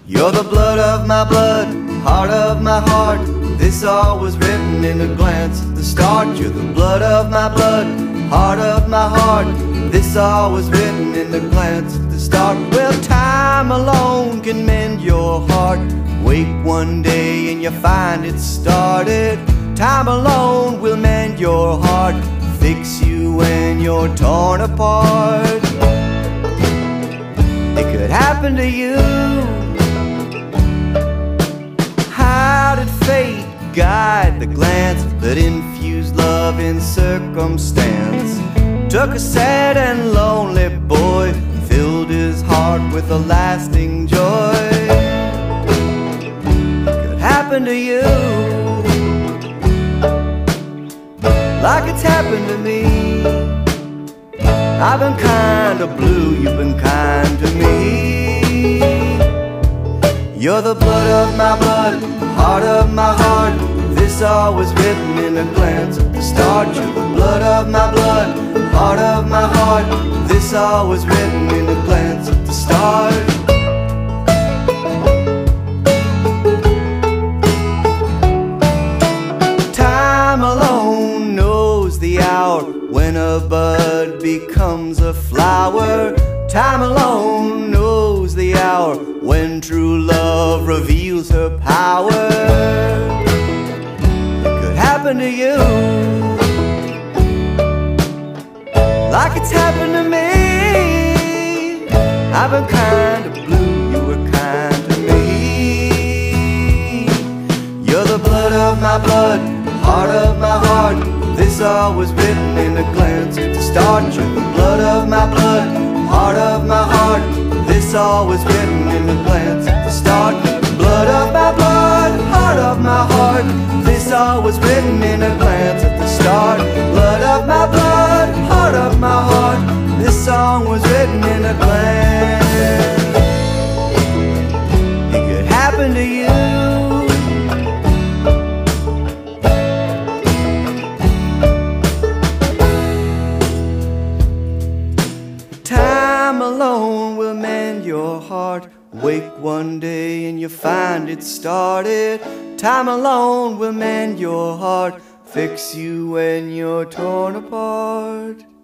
You're the blood of my blood, heart of my heart. This all was written in a glance at the start. You're the blood of my blood, heart of my heart. This all was written in a glance at the start. Well, time alone can mend your heart. Wake one day and you find it started. Time alone will mend your heart, fix you when you're torn apart. It could happen to you. How did fate guide the glance that infused love in circumstance? Took a sad and lonely boy, filled his heart with a lasting joy. It could happen to you, like it's happened to me. I've been kind of blue, you've been kind to me. You're the blood of my blood, heart of my heart. This all was written in a glance at the start. You're the blood of my blood, heart of my heart. This all was written in a glance at the start. Time alone knows the hour when a bud becomes a flower. Time alone knows the hour when true love reveals her power. It could happen to you, like it's happened to me. I've been kind of blue, you were kind to me. You're the blood of my blood, heart of my heart. This all was written in a glance at the start. You're the blood of my blood, heart of my heart. This all was written in a glance at the start. Blood of my blood, heart of my heart. This all was written in a glance at the start. Blood of my blood, heart of my heart. This song was written in a glance. It could happen to you. Time alone will mend your heart. Wake one day and you find it started. Time alone will mend your heart, fix you when you're torn apart.